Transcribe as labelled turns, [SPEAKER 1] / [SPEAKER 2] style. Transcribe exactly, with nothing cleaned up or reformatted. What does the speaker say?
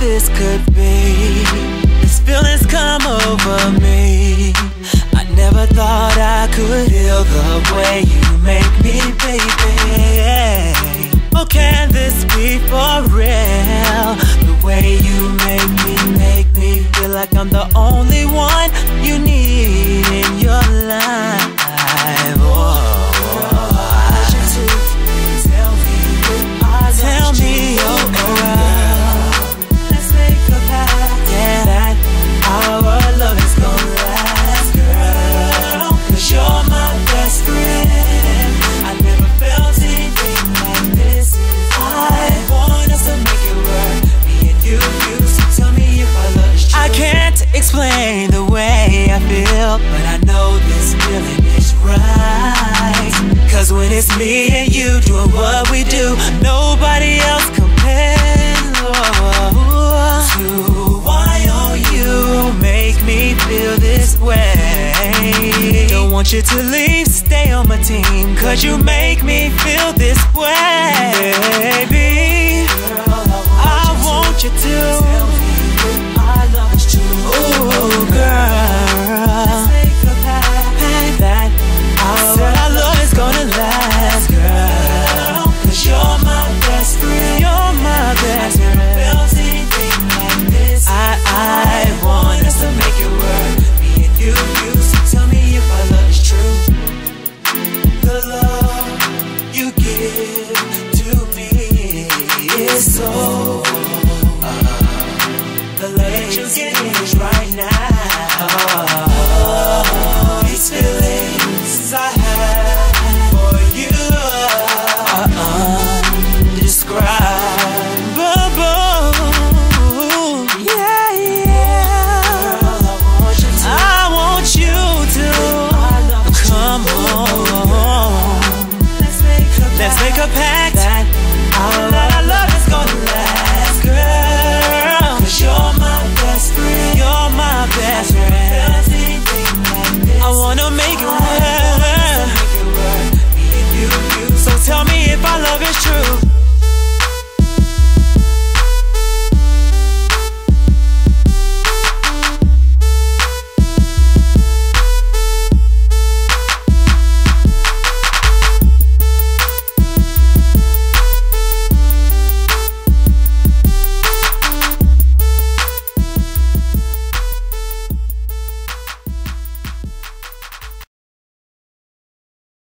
[SPEAKER 1] this could be. These feelings come over me. I never thought I could feel the way you make me, baby. Oh, can this be for real? The way you make me, make me feel like I'm the only one you need in your life. Oh, tell me, tell me, oh girl, let's make a pact, yeah, that our love is gonna last, girl. Cause you're my best friend. I never felt anything like this. I want us to make it work, me and you, you. So tell me if our love is true. I can't explain the way I feel, but I know this feeling is right. Cause when it's me and you doing what we do, nobody else compares to why oh you make me feel this way. Don't want you to leave, stay on my team, cause you make me feel this way, baby. I want you to tell me our love is true. Ooh, girl, let's make a pact that our love is gonna last, girl. Cause you're my best friend. You're my best friend. I never felt anything like this. I, I want us to make it work, me and you, you. So tell me if our love is true. The love you give to me is so uh, the love that you give is right.